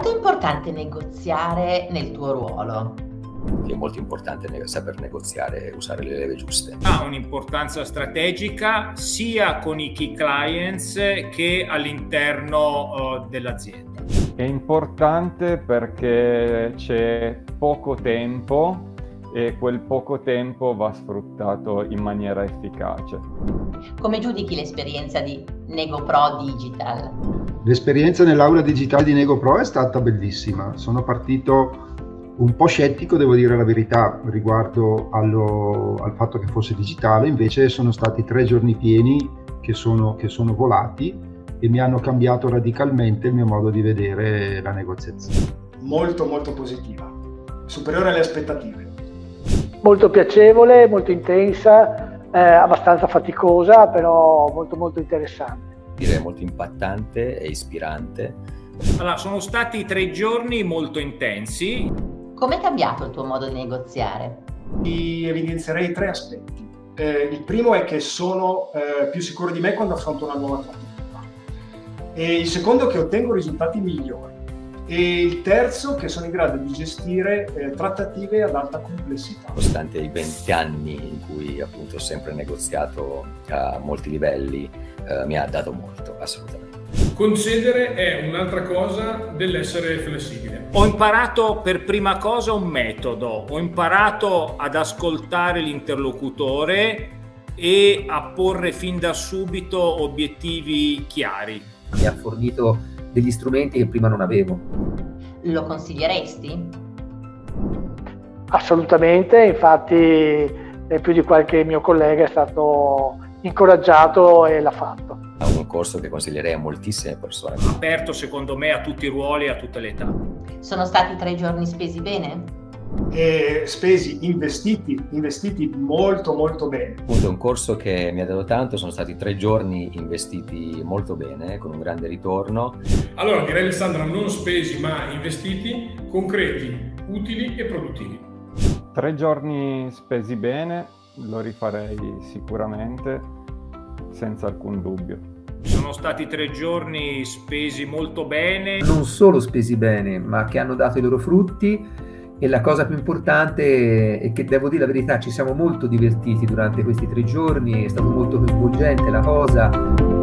Quanto è importante negoziare nel tuo ruolo? È molto importante saper negoziare e usare le leve giuste. Ha un'importanza strategica sia con i key clients che all'interno dell'azienda. È importante perché c'è poco tempo e quel poco tempo va sfruttato in maniera efficace. Come giudichi l'esperienza di NegoPro Digital? L'esperienza nell'aula digitale di NegoPro è stata bellissima. Sono partito un po' scettico, devo dire la verità, riguardo al fatto che fosse digitale, invece sono stati 3 giorni pieni che sono volati e mi hanno cambiato radicalmente il mio modo di vedere la negoziazione. Molto positiva, superiore alle aspettative. Molto piacevole, molto intensa, abbastanza faticosa, però molto interessante. Direi molto impattante e ispirante. Allora, sono stati 3 giorni molto intensi. Come è cambiato il tuo modo di negoziare? Ti evidenzierei 3 aspetti. Il primo è che sono più sicuro di me quando affronto una nuova trattativa. E il secondo è che ottengo risultati migliori. E il terzo che sono in grado di gestire trattative ad alta complessità. Nonostante i 20 anni in cui appunto ho sempre negoziato a molti livelli, mi ha dato molto, assolutamente. Concedere è un'altra cosa dell'essere flessibile. Ho imparato per prima cosa un metodo, ho imparato ad ascoltare l'interlocutore e a porre fin da subito obiettivi chiari. Mi ha fornito degli strumenti che prima non avevo. Lo consiglieresti? Assolutamente, infatti più di qualche mio collega è stato incoraggiato e l'ha fatto. È un corso che consiglierei a moltissime persone. Aperto secondo me a tutti i ruoli e a tutte le età. Sono stati 3 giorni spesi bene? Spesi, investiti molto bene. Appunto è un corso che mi ha dato tanto, sono stati 3 giorni investiti molto bene, con un grande ritorno. Allora direi, Alessandra, non spesi ma investiti, concreti, utili e produttivi. 3 giorni spesi bene, lo rifarei sicuramente, senza alcun dubbio. Sono stati 3 giorni spesi molto bene. Non solo spesi bene, ma che hanno dato i loro frutti. E la cosa più importante è che, devo dire la verità, ci siamo molto divertiti durante questi 3 giorni, è stato molto coinvolgente la cosa.